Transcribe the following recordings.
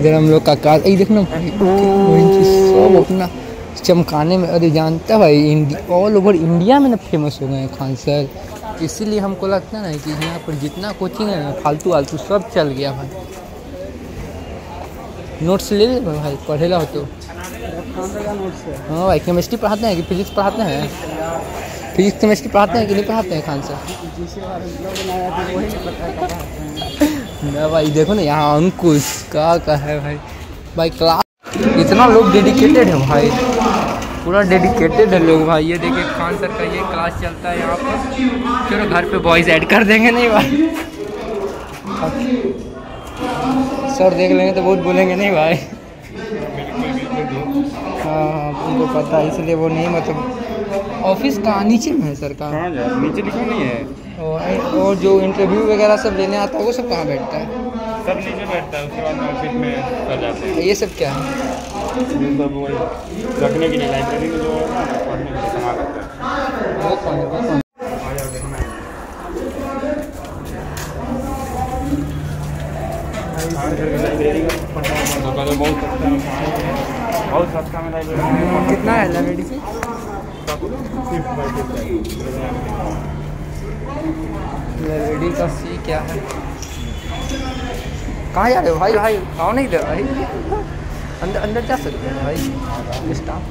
इधर हम लोग का कार देखना भाई, सब अपना चमकाने में। अरे जानता भाई ऑल ओवर इंडिया में ना फेमस हो गए हैं खान सर, इसीलिए हमको लगता है ना कि यहाँ पर जितना कोचिंग है ना फालतू वालतू सब चल गया भाई। नोट्स ले ले भाई, पढ़ेला हो तो। हाँ भाई, केमिस्ट्री पढ़ाते हैं कि फिजिक्स पढ़ाते हैं? फिजिक्स केमिस्ट्री पढ़ाते हैं कि नहीं पढ़ाते हैं खान सर? ना भाई देखो ना यहाँ अंकुश का है भाई। भाई क्लास इतना लोग डेडिकेटेड है भाई, पूरा डेडिकेटेड है लोग भाई। ये देखिए खान सर का ये क्लास चलता है यहाँ पर। चलो घर पे बॉयज़ ऐड कर देंगे नहीं भाई, सर देख लेंगे तो बहुत बोलेंगे नहीं भाई। हाँ उनको पता है, इसलिए वो नहीं मतलब ऑफिस कहाँ नीचे में है सर का? नीचे लिखा नहीं है। और जो इंटरव्यू वगैरह सब लेने आता है वो सब कहाँ बैठता है? सब नीचे बैठता है, उसके बाद में ऑफिस में कर जाते हैं। ये सब क्या है? ये सब वही रखने के लिए लाइब्रेरी में जो पढ़ने के लिए सामान रखता है। वो कौन है? वो कौन? लाइब्रेरी बहुत सस्ता में लाइब्रेरी। कितना है लाइब्रेरी फी? लाइब्रेरी का फी क्या है? कहाँ जा रहे हो भाई? भाई आओ नहीं दे भाई, अंदर अंदर जा सकते हैं भाई। स्टाफ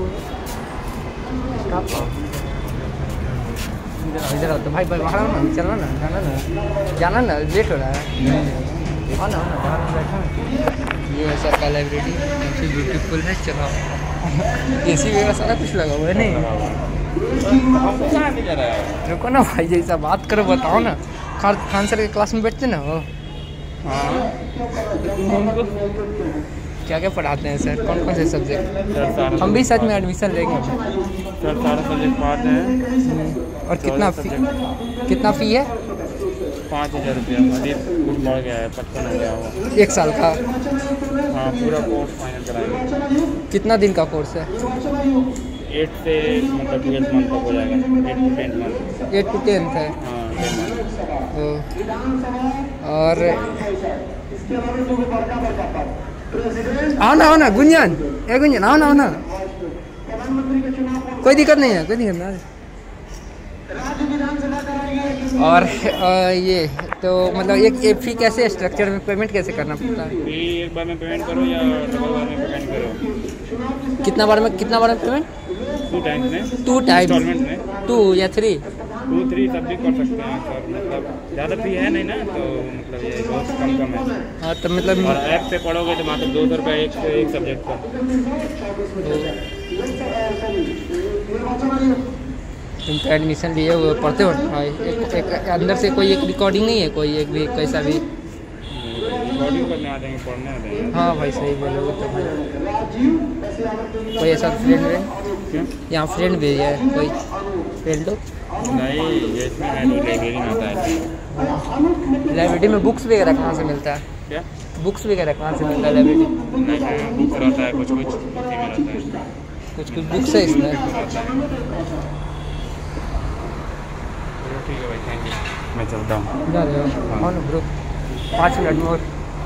इधर आओ तो भाई बाहर आओ ना, चलना ना, जाना ना, लेट हो रहा है। हाँ ना बाहर में बैठा। ये है सर का लाइब्रेरी, काफ़ी ब्यूटीफुल है। चलो एसी वगैरह सारा कुछ लगा हुआ है नहीं? रुको ना भाई, जैसा बात करो बताओ ना। खान सर के क्लास में बैठते ना वो? हाँ। क्या क्या पढ़ाते हैं सर? कौन कौन से सब्जेक्ट? हम भी सच में एडमिशन लेंगे सर। सारे सब्जेक्ट पढ़ाते हैं। और कितना फ़ी है? 5,000 रुपया। अभी कुछ बढ़ गया है, 55 हो गया हुआ। 1 साल का? हाँ पूरा कोर्स फाइनल कराएंगे। कितना दिन का कोर्स है? 8 से मतलब 12 मंथ तक हो जाएगा। 8 to 10 मंथ। 8 to 10 है। हाँ 10 मंथ। और आओ ना गुंजन, गुंजन आओ ना। कोई दिक्कत नहीं है, कोई दिक्कत नहीं। और ये तो मतलब एक फ़ी कैसे स्ट्रक्चर में पेमेंट कैसे करना पड़ता है? एक बार में पेमेंट करो या डबल बार में पेमेंट करो? कितना बार में पेमेंट? 2 टाइम्स में। 2 टाइम्स इंस्टॉलमेंट में? 2 या 3? 2 3 सब भी कर सकते हैं सर। मतलब ज़्यादा फी है नहीं ना, तो मतलब ये बहुत कम है। हाँ तो मतलब और ऐप पे पढ़ोगे तो मात्र 200 रुपये एक सब्जेक्ट का। तुम तो एडमिशन लिए हुए पढ़ते हो भाई। एक अंदर से कोई एक रिकॉर्डिंग नहीं है? कोई एक भी कैसा भी रिकॉर्डिंग करने आ जाएंगे, पढ़ने आ जाएंगे। हाँ भाई सही बोलोगे तो भाई। कोई ऐसा फ्रेंड यहाँ फ्रेंड भी है कोई फ्रेंड लोग? नहीं ये इसमें है तो लाइब्रेरी में आता है। लाइब्रेरी में बुक्स वगैरह कहाँ से मिलता है? क्या बुक्स वगैरह कहाँ से मिलता है लाइब्रेरी? नहीं बुक रहता है, कुछ उसी में रहता है। कुछ बुक्स है इसमें? ठीक है भाई, थैंक यू। मैं चलता हूँ। जा रहे हो? हाँ ब्रो, 5 मिनट में और।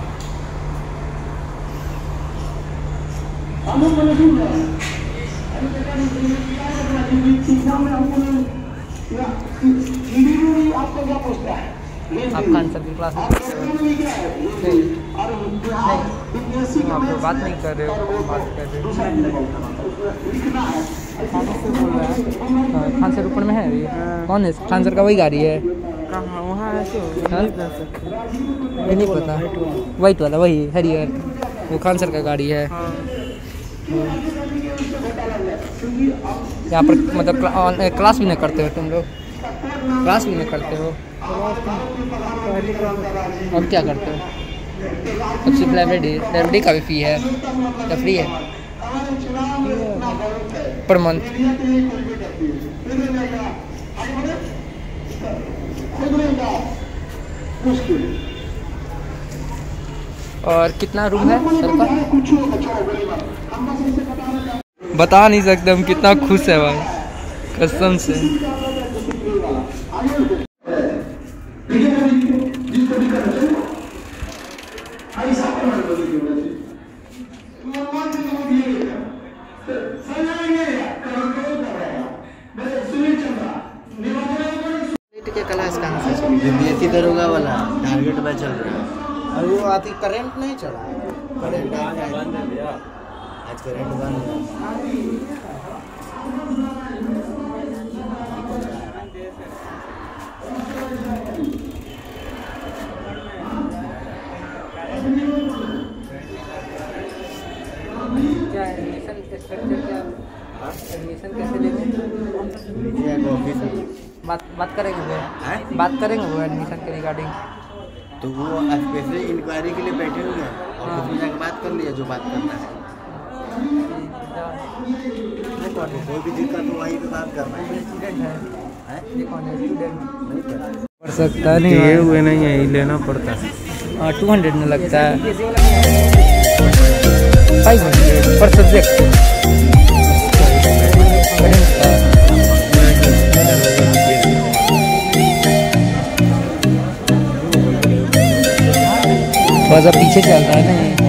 आप खान सर की क्लास में नहीं आप तो बात नहीं कर रहे हो, बात कर रहे हो। खान सर ऊपर में है ये? कौन है खान सर का? वही गाड़ी है कहाँ? वहाँ है तो ये नहीं पता। वाइट वाला वही हरियर, वो खान सर का गाड़ी है। यहाँ पर मतलब क्लास भी नहीं करते हो तुम लोग? क्लास भी नहीं करते हो? अब क्या करते हो? अब सिर्फ लाइब्रेरी का भी फ़ी है या फ्री है पर मंथ? और कितना रूम है सर का? बता नहीं सकते हम कितना खुश है भाई, कसम से। में चल रहा है। और वो आती करंट नहीं चला, करंट बंद है भैया, आज करंट बंद है। क्या एडमिशन स्ट्रक्चर क्या, एडमिशन कैसे लेंगे? ऑफिस में बात करेंगे वो, बात करेंगे वो एडमिशन के रिगार्डिंग। तो वो स्पेशली इंक्वायरी के लिए बैठे हुए हैं, ऑफिस में जाकर बात कर लिया जो बात करना है। कोई भी दिक्कत हो वहीं पे बात करना है। स्टूडेंट है, ये कौन है? स्टूडेंट नहीं पता। पढ़ सकता नहीं, दिए हुए नहीं है, ही लेना पड़ता है। 200 में लगता है, 500 पर सब्जेक्ट। थोड़ा सा पीछे चलता है ना।